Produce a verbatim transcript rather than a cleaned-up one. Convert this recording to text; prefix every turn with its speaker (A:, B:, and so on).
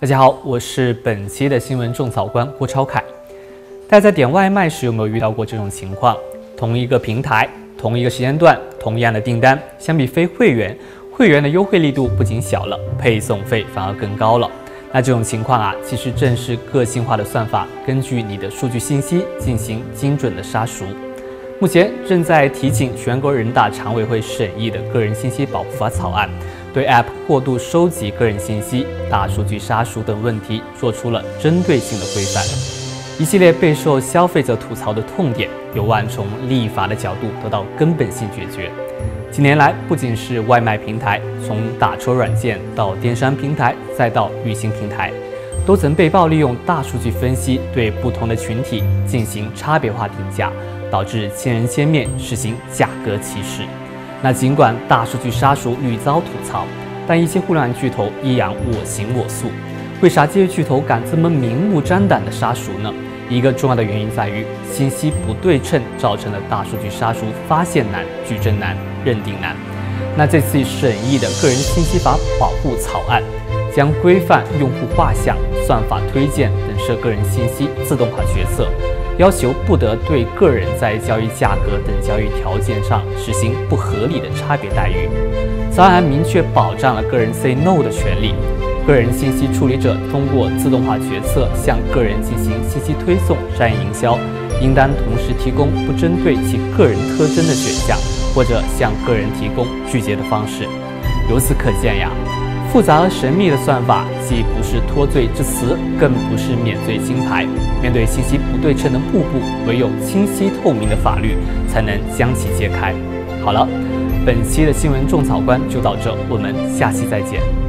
A: 大家好，我是本期的新闻种草官郭超凯。大家在点外卖时有没有遇到过这种情况？同一个平台、同一个时间段、同样的订单，相比非会员，会员的优惠力度不仅小了，配送费反而更高了。那这种情况啊，其实正是个性化的算法根据你的数据信息进行精准的杀熟。目前正在提请全国人大常委会审议的个人信息保护法草案，对 App 过度收集个人信息、大数据杀熟等问题做出了针对性的规范。一系列备受消费者吐槽的痛点，有望从立法的角度得到根本性解决。几年来，不仅是外卖平台，从打车软件到电商平台，再到旅行平台，都曾被曝利用大数据分析对不同的群体进行差别化定价，导致千人千面，实行价格歧视。那尽管大数据杀熟屡遭吐槽，但一些互联网巨头依然我行我素。为啥这些巨头敢这么明目张胆的杀熟呢？一个重要的原因在于信息不对称造成的大数据杀熟发现难、举证难、认定难。那这次审议的个人信息法保护草案，将规范用户画像、算法推荐等涉个人信息自动化决策，要求不得对个人在交易价格等交易条件上实行不合理的差别待遇。草案还明确保障了个人 say no 的权利。个人信息处理者通过自动化决策向个人进行信息推送、商业营销，应当同时提供不针对其个人特征的选项，或者向个人提供拒绝的方式。由此可见呀，复杂而神秘的算法既不是脱罪之词，更不是免罪金牌。面对信息不对称的幕布，唯有清晰透明的法律才能将其揭开。好了，本期的新闻种草官就到这，我们下期再见。